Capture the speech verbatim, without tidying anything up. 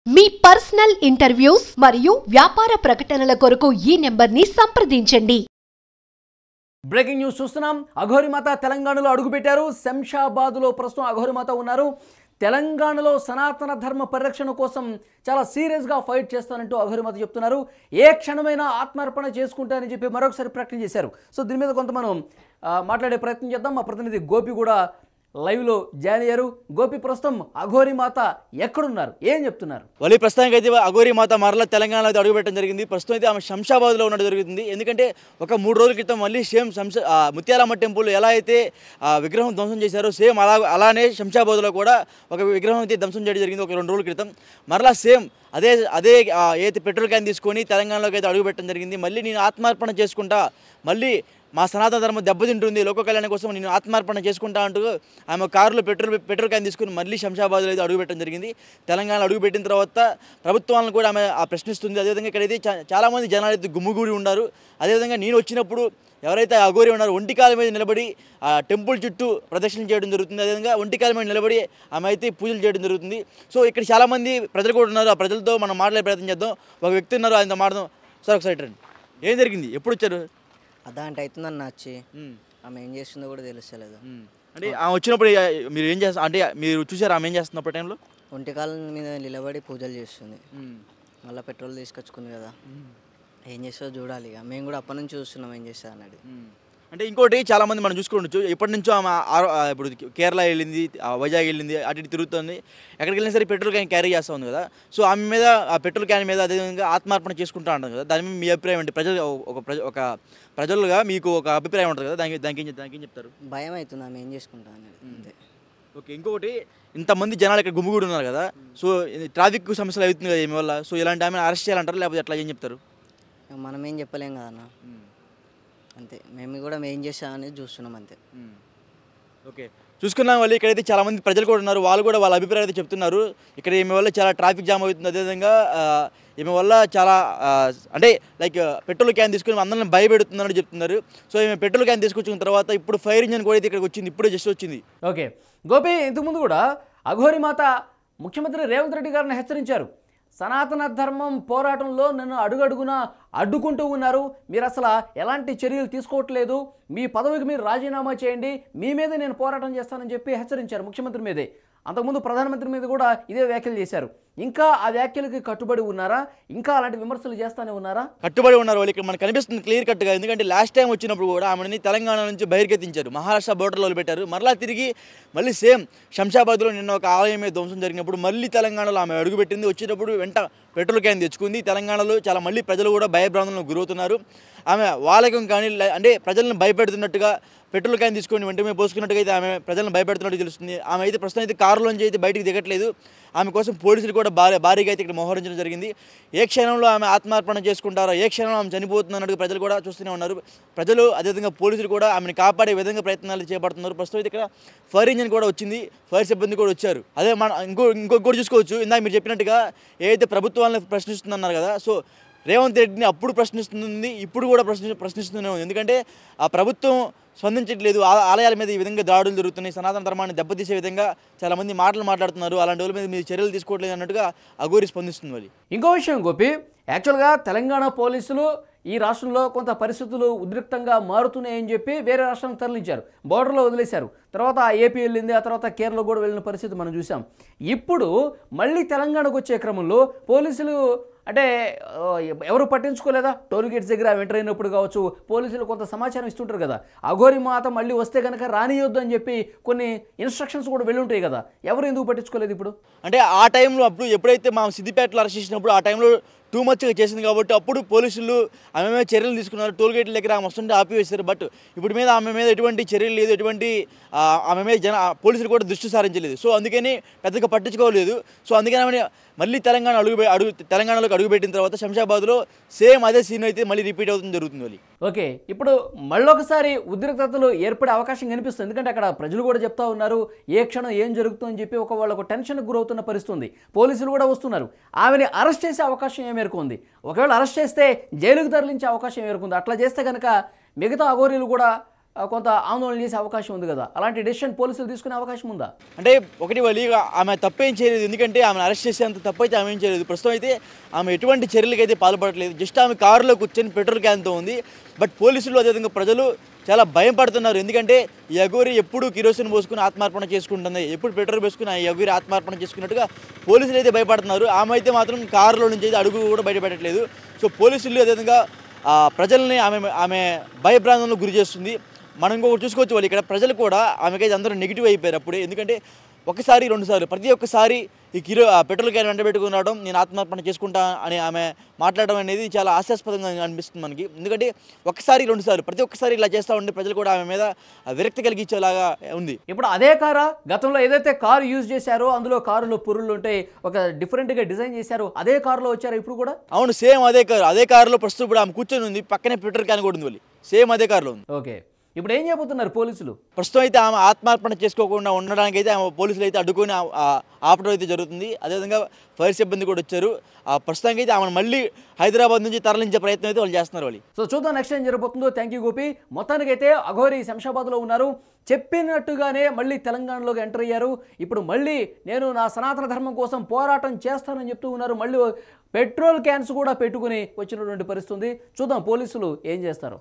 మీ personal interviews మరియు వ్యాపార ప్రకటనల కొరకు ఈ నెంబర్ని సంప్రదించండి. బ్రేకింగ్ న్యూస్ చూస్తున్నాం. అఘోరిమాత తెలంగాణలో అడుగుపెట్టారు. శంషాబాద్లో ప్రస్తుతం అఘోరిమాత ఉన్నారు. తెలంగాణలో సనాతన ధర్మ పరిరక్షణ కోసం చాలా సీరియస్గా ఫైట్ చేస్తానంటూ అఘోరిమాత చెప్తున్నారు. ఏ క్షణమైనా ఆత్మార్పణ చేసుకుంటానని చెప్పి మరొకసారి ప్రకటన చేశారు. సో దీని మీద కొంత మనం మాట్లాడే ప్రయత్నం చేద్దాం. మా ప్రతినిధి గోపి కూడా లైవ్లో జాయిన్ అయ్యారు. గోపి, ప్రస్తుతం అఘోరిమాత ఎక్కడున్నారు, ఏం చెప్తున్నారు? వాళ్ళు ప్రస్తుతానికి అయితే అఘోరిమాత మరలా తెలంగాణలో అయితే అడుగుపెట్టడం జరిగింది. ప్రస్తుతం అయితే ఆమె శంషాబాద్లో ఉండడం జరుగుతుంది. ఎందుకంటే ఒక మూడు రోజుల క్రితం మళ్ళీ సేమ్ శంష ముత్యాలమ్మ టెంపుల్ ఎలా అయితే విగ్రహం ధ్వంసం చేశారో సేమ్ అలా అలానే శంషాబాద్లో కూడా ఒక విగ్రహం అయితే ధ్వంసం చేయడం జరిగింది ఒక రెండు రోజుల క్రితం. మరలా సేమ్ అదే అదే అయితే పెట్రోల్ క్యాన్ తీసుకొని తెలంగాణలోకి అయితే అడుగుపెట్టడం జరిగింది. మళ్ళీ నేను ఆత్మార్పణ చేసుకుంటా, మళ్ళీ మా సనాతన ధర్మం దెబ్బతింటుంది, లోక కళ్యాణం కోసం నేను ఆత్మార్పణ చేసుకుంటా అంటూ ఆమె కారులో పెట్రోల్ పెట్రోల్ క్యాన్ తీసుకుని మళ్ళీ శంషాబాద్లో అయితే అడుగుపెట్టడం జరిగింది. తెలంగాణ అడుగుపెట్టిన తర్వాత ప్రభుత్వాలను కూడా ఆమె ప్రశ్నిస్తుంది. అదేవిధంగా ఇక్కడైతే చాలామంది జనాలు అయితే గుమ్ముగూడి ఉన్నారు. అదేవిధంగా నేను వచ్చినప్పుడు ఎవరైతే అఘోరి ఉన్నారో ఒంటికాల మీద నిలబడి ఆ టెంపుల్ చుట్టూ ప్రదక్షిణ చేయడం జరుగుతుంది. అదేవిధంగా ఒంటికాల మీద నిలబడి ఆమె అయితే పూజలు చేయడం జరుగుతుంది. సో ఇక్కడ చాలామంది ప్రజలు కూడా ఉన్నారు. ఆ ప్రజలతో మనం మాట్లాడే ప్రయత్నం చేద్దాం. ఒక వ్యక్తి ఉన్నారు, ఆయనతో మాట్లాడదాం. సార్ ఒకసారి రండి. ఏం జరిగింది, ఎప్పుడు వచ్చారు? అదా అంటే అవుతుందని నచ్చి ఆమె ఏం చేస్తుందో కూడా తెలుస్తలేదు. అంటే ఆమె వచ్చినప్పుడు మీరు ఏం చేస్తారు, అంటే మీరు చూసారు ఆమె ఏం చేస్తున్నప్పుడు టైంలో? ఒంటికాల మీద నిలబడి పూజలు చేస్తుంది. మళ్ళీ పెట్రోల్ తీసుకొచ్చుకుంది కదా, ఏం చేస్తుందో చూడాలి. ఇక మేము కూడా అప్పటి నుంచి చూస్తున్నాం ఏం చేస్తా అన్నది. అంటే ఇంకోటి చాలామంది మనం చూసుకోవచ్చు, ఎప్పటి నుంచో ఆమె ఇప్పుడు కేరళ వెళ్ళింది, వైజాగ్ వెళ్ళింది, అటు ఇటు తిరుగుతుంది. ఎక్కడికి వెళ్ళినా సరే పెట్రోల్ క్యాన్ క్యారీ చేస్తూ ఉంది కదా. సో ఆమె మీద ఆ పెట్రోల్ క్యాన్ మీద అదేవిధంగా ఆత్మార్పణ చేసుకుంటూ ఉంటుంది కదా. దాని మీద మీ అభిప్రాయం ఏంటి? ప్రజలు ఒక ప్రజ ఒక ప్రజలుగా మీకు ఒక అభిప్రాయం ఉంటుంది కదా, దానికి దానికి దానికి ఏం చెప్తారు? భయం అవుతుంది ఆమె ఏం చేసుకుంటా అనేది అంతే. ఓకే, ఇంకొకటి ఇంతమంది జనాలు ఇక్కడ గుమ్మిగూడి ఉన్నారు కదా, సో ట్రాఫిక్ సమస్యలు అవుతుంది కదా ఏమి వల్ల, సో ఇలాంటి ఆమె అరెస్ట్ చేయాలంటారు లేకపోతే ఎట్లా ఏం చెప్తారు? మనం ఏం చెప్పలేం కదా అన్న, అంతే. మేము కూడా ఏం చేస్తామనేది చూస్తున్నాం అంతే. ఓకే, చూసుకున్నాం. వాళ్ళు ఇక్కడైతే చాలామంది ప్రజలు కూడా ఉన్నారు. వాళ్ళు కూడా వాళ్ళ అభిప్రాయం అయితే చెప్తున్నారు. ఇక్కడ ఈమె వల్ల చాలా ట్రాఫిక్ జామ్ అవుతుంది. అదేవిధంగా ఈమె వల్ల చాలా అంటే లైక్ పెట్రోల్ క్యాన్ తీసుకుని అందరిని భయపెడుతుందని చెప్తున్నారు. సో ఈమె పెట్రోల్ క్యాన్ తీసుకొచ్చిన తర్వాత ఇప్పుడు ఫైర్ ఇంజన్ కూడా అయితే ఇక్కడికి వచ్చింది, ఇప్పుడే జస్ట్ వచ్చింది. ఓకే గోపి, ఇంతకుముందు కూడా అఘోరిమాత ముఖ్యమంత్రి రేవంత్ రెడ్డి గారిని హెచ్చరించారు. సనాతన ధర్మం పోరాటంలో నన్ను అడుగడుగునా అడ్డుకుంటూ ఉన్నారు, మీరు అసలు ఎలాంటి చర్యలు తీసుకోవట్లేదు, మీ పదవికి మీరు రాజీనామా చేయండి, మీ మీదే నేను పోరాటం చేస్తానని చెప్పి హెచ్చరించారు ముఖ్యమంత్రి మీదే. అంతకుముందు ప్రధానమంత్రి మీద కూడా ఇదే వ్యాఖ్యలు చేశారు. ఇంకా ఆ వ్యాఖ్యలకి కట్టుబడి ఉన్నారా? ఇంకా అలాంటి విమర్శలు చేస్తూనే ఉన్నారా? కట్టుబడి ఉన్నారు వాళ్ళు. ఇక్కడ మనకు కనిపిస్తుంది క్లియర్ కట్గా. ఎందుకంటే లాస్ట్ టైం వచ్చినప్పుడు కూడా ఆమెని తెలంగాణ నుంచి బహిర్గతించారు, మహారాష్ట్ర బోర్డర్లో పెట్టారు. మరలా తిరిగి మళ్ళీ సేమ్ శంషాబాద్లో నిన్న ఒక ఆలయం మీద ధ్వంసం జరిగినప్పుడు మళ్ళీ తెలంగాణలో ఆమె అడుగుపెట్టింది. వచ్చేటప్పుడు వెంట పెట్రోల్ క్యాన్ తెచ్చుకుంది. తెలంగాణలో చాలా మళ్ళీ ప్రజలు కూడా భయభ్రాంతులకు గురవుతున్నారు. ఆమె వాళ్ళకం కానీ అంటే ప్రజలను భయపెడుతున్నట్టుగా పెట్రోల్ క్యాన్ తీసుకొని వెంటనే పోసుకున్నట్టుగా అయితే ఆమె ప్రజలను భయపెడుతున్నట్టు తెలుస్తుంది. ఆమె అయితే ప్రస్తుతం అయితే కారులోంచి అయితే బయటికి దిగట్లేదు. ఆమె కోసం పోలీసులు కూడా భారీ భారీగా అయితే ఇక్కడ మోహరించడం జరిగింది. ఏ క్షణంలో ఆమె ఆత్మార్పణ చేసుకుంటారో, ఏ క్షణంలో ఆమె చనిపోతుంది అన్నట్టు ప్రజలు కూడా చూస్తూనే ఉన్నారు. ప్రజలు అదేవిధంగా పోలీసులు కూడా ఆమెను కాపాడే విధంగా ప్రయత్నాలు చేపడుతున్నారు. ప్రస్తుతం అయితే ఇక్కడ ఫైర్ ఇంజన్ కూడా వచ్చింది, ఫైర్ సిబ్బంది కూడా వచ్చారు. అదే మన ఇంకో ఇంకొకటి చూసుకోవచ్చు, ఇందాక మీరు చెప్పినట్టుగా ఏదైతే ప్రభుత్వాలను ప్రశ్నిస్తుందన్నారు కదా, సో రేవంత్ రెడ్డిని అప్పుడు ప్రశ్నిస్తుంది, ఇప్పుడు కూడా ప్రశ్ని ప్రశ్నిస్తూనే ఉంది. ఎందుకంటే ఆ ప్రభుత్వం స్పందించట్లేదు. ఆలయాల మీద ఈ విధంగా దాడులు జరుగుతున్నాయి, సనాతన ధర్మాన్ని దెబ్బతీసే విధంగా చాలామంది మాటలు మాట్లాడుతున్నారు, అలాంటి వాళ్ళ మీద మీరు చర్యలు తీసుకోవట్లేదు అన్నట్టుగా అఘోరి స్పందిస్తుంది. వాళ్ళు ఇంకో విషయం గోపి, యాక్చువల్గా తెలంగాణ పోలీసులు ఈ రాష్ట్రంలో కొంత పరిస్థితులు ఉద్రిక్తంగా మారుతున్నాయని చెప్పి వేరే రాష్ట్రానికి తరలించారు, బోర్డర్లో వదిలేశారు. తర్వాత ఏపీ వెళ్ళింది, ఆ తర్వాత కేరళ కూడా వెళ్ళిన పరిస్థితి మనం చూసాం. ఇప్పుడు మళ్ళీ తెలంగాణకు వచ్చే క్రమంలో పోలీసులు అంటే ఎవరు పట్టించుకోలేదా? టోల్ గేట్స్ దగ్గర ఎంటర్ అయినప్పుడు కావచ్చు, పోలీసులు కొంత సమాచారం ఇస్తుంటారు కదా, అఘోరిమాత మళ్ళీ వస్తే కనుక రానియొద్దు అని చెప్పి కొన్ని ఇన్స్ట్రక్షన్స్ కూడా వెళ్ళుంటాయి కదా, ఎవరు ఎందుకు పట్టించుకోలేదు ఇప్పుడు? అంటే ఆ టైంలో అప్పుడు ఎప్పుడైతే మా సిద్దిపేటలో అరెస్ట్ చేసినప్పుడు ఆ టైంలో టూ మచ్గా చేసింది కాబట్టి అప్పుడు పోలీసులు ఆమె మీద చర్యలు తీసుకున్నారు. టోల్ గేట్ల దగ్గర ఆమె వస్తుంటే ఆపివేశారు. బట్ ఇప్పుడు మీద ఆమె మీద ఎటువంటి చర్యలు లేదు, ఎటువంటి ఆమె మీద జన పోలీసులు కూడా దృష్టి సారించలేదు. సో అందుకని పెద్దగా పట్టించుకోలేదు. సో అందుకని ఆమె మళ్ళీ తెలంగాణ అడుగు అడుగు తెలంగాణలోకి అడుగుపెట్టిన తర్వాత శంషాబాద్లో సేమ్ అదే సీన్ అయితే మళ్ళీ రిపీట్ అవుతుంది జరుగుతుంది. వాళ్ళు ఓకే, ఇప్పుడు మళ్ళొకసారి ఉద్రిక్తతలు ఏర్పడే అవకాశం కనిపిస్తుంది. ఎందుకంటే అక్కడ ప్రజలు కూడా చెప్తా ఉన్నారు, ఏ క్షణం ఏం జరుగుతుందని చెప్పి ఒక వాళ్ళకు టెన్షన్కి గురవుతున్న పరిస్థితి. పోలీసులు కూడా వస్తున్నారు. ఆమెని అరెస్ట్ చేసే అవకాశం ఏ మేరకు ఉంది? ఒకవేళ అరెస్ట్ చేస్తే జైలుకు తరలించే అవకాశం ఏ మేరకు ఉంది? అట్లా చేస్తే కనుక మిగతా అఘోరీలు కూడా ఆ, కొంత ఆందోళన చేసే అవకాశం ఉంది కదా, అలాంటి డెసిషన్ పోలీసులు తీసుకునే అవకాశం ఉందా? అంటే ఒకటి వాళ్ళు ఆమె తప్పేం చేయలేదు, ఎందుకంటే ఆమెను అరెస్ట్ చేసేంత తప్పైతే ఆమె ఏం చేయలేదు. ప్రస్తుతం అయితే ఆమె ఎటువంటి చర్యలకు అయితే పాల్పడట్లేదు. జస్ట్ ఆమె కారులో కూర్చొని పెట్రోల్ క్యాన్తో ఉంది. బట్ పోలీసులు అదేవిధంగా ప్రజలు చాలా భయం పడుతున్నారు. ఎందుకంటే ఈ అఘోరి ఎప్పుడు కిరోసిన్ పోసుకుని ఆత్మార్పణ చేసుకుంటుంది, ఎప్పుడు పెట్రోల్ పోసుకుని ఆ అఘోరి ఆత్మార్పణ చేసుకున్నట్టుగా పోలీసులు అయితే భయపడుతున్నారు. ఆమె అయితే మాత్రం కారులో నుంచి అయితే అడుగు కూడా బయటపెట్టట్లేదు. సో పోలీసులు అదేవిధంగా ప్రజల్ని ఆమె ఆమె భయభ్రాంతంలో గురి చేస్తుంది. మనం ఇంకొకటి చూసుకోవచ్చు, వాళ్ళు ఇక్కడ ప్రజలు కూడా ఆమెకైతే అందరూ నెగిటివ్ అయిపోయారు అప్పుడే. ఎందుకంటే ఒకసారి రెండుసార్లు ప్రతి ఒక్కసారి ఈ కిరో పెట్రోల్ క్యాన్ వెంట పెట్టుకుని రావడం, నేను ఆత్మార్పణ చేసుకుంటా అని ఆమె మాట్లాడడం అనేది చాలా హాస్యాస్పదంగా అనిపిస్తుంది మనకి. ఎందుకంటే ఒకసారి రెండుసార్లు ప్రతి ఒక్కసారి ఇలా చేస్తూ ఉంటే ప్రజలు కూడా ఆమె మీద విరక్తి కలిగించేలాగా ఉంది. ఇప్పుడు అదే కారా గతంలో ఏదైతే కారు యూజ్ చేశారో అందులో కారులో పురుళ్ళు ఉంటాయి, ఒక డిఫరెంట్గా డిజైన్ చేశారు, అదే కారులో వచ్చారు ఇప్పుడు కూడా? అవును, సేమ్ అదే కారు. అదే కారులో ప్రస్తుతం ఇప్పుడు ఆమె కూర్చొని ఉంది, పక్కనే పెట్రోల్ క్యాన్ కూడా ఉంది, వాళ్ళు సేమ్ అదే కారులో ఉంది. ఓకే, ఇప్పుడు ఏం చేయబోతున్నారు పోలీసులు? ప్రస్తుతం అయితే ఆమె ఆత్మార్పణ చేసుకోకుండా ఉండడానికి అయితే ఆమె పోలీసులు అయితే అడ్డుకొని ఆపడం అయితే జరుగుతుంది. అదేవిధంగా ఫైర్ సిబ్బంది కూడా వచ్చారు. ప్రస్తుతానికి అయితే ఆమెను మళ్ళీ హైదరాబాద్ నుంచి తరలించే ప్రయత్నం అయితే వాళ్ళు చేస్తున్నారు. వాళ్ళు సో చూద్దాం నెక్స్ట్ ఏం జరగబోతుందో. Thank you Gopi. మొత్తానికైతే అఘోరి శంషాబాద్లో ఉన్నారు, చెప్పినట్టుగానే మళ్ళీ తెలంగాణలోకి ఎంటర్ అయ్యారు. ఇప్పుడు మళ్ళీ నేను నా సనాతన ధర్మం కోసం పోరాటం చేస్తానని చెప్తూ ఉన్నారు. మళ్ళీ పెట్రోల్ క్యాన్స్ కూడా పెట్టుకుని వచ్చినటువంటి పరిస్థితి ఉంది. చూద్దాం పోలీసులు ఏం చేస్తారు.